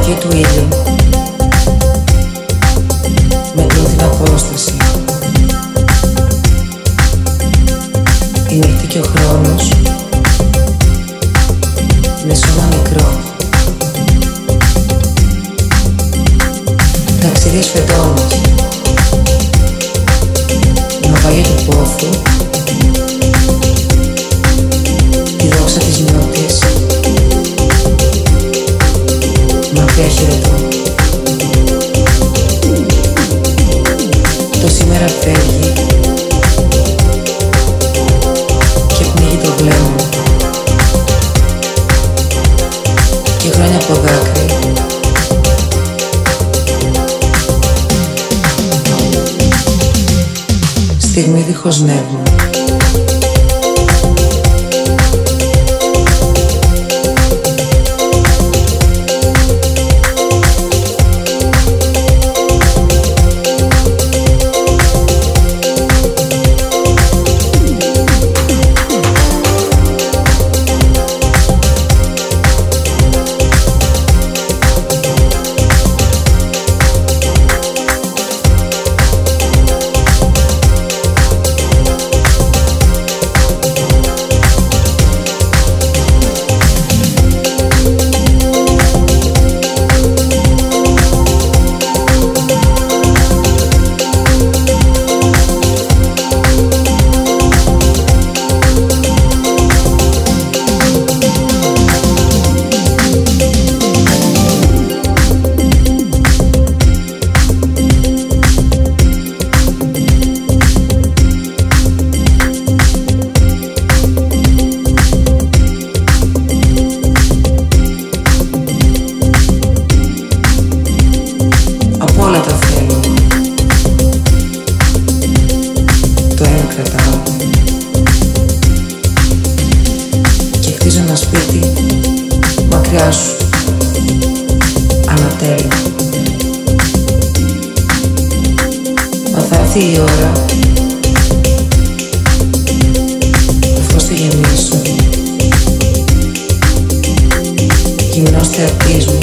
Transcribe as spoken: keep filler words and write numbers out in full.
φωτιά του ήλιου μετρούν την απόσταση. Η νύχτα και ο χρόνος είναι σώμα μικρό. Ταξιδίες φετώνες, ναυαγιά του πόθου, τη δόξα της νιώτης, μακριά χαιρετώ. Το σήμερα φεύγει και πνίγει το βλέμμα και χρόνια από δάκρυ στιγμή δίχως νεύμα. Όλα τα θέλω. Το ένα κρατάω και χτίζω ένα σπίτι μακριά σου, ανατέλω. Μα θα έρθει η ώρα το φως θα γεμίσω, γυμνός θεατής μου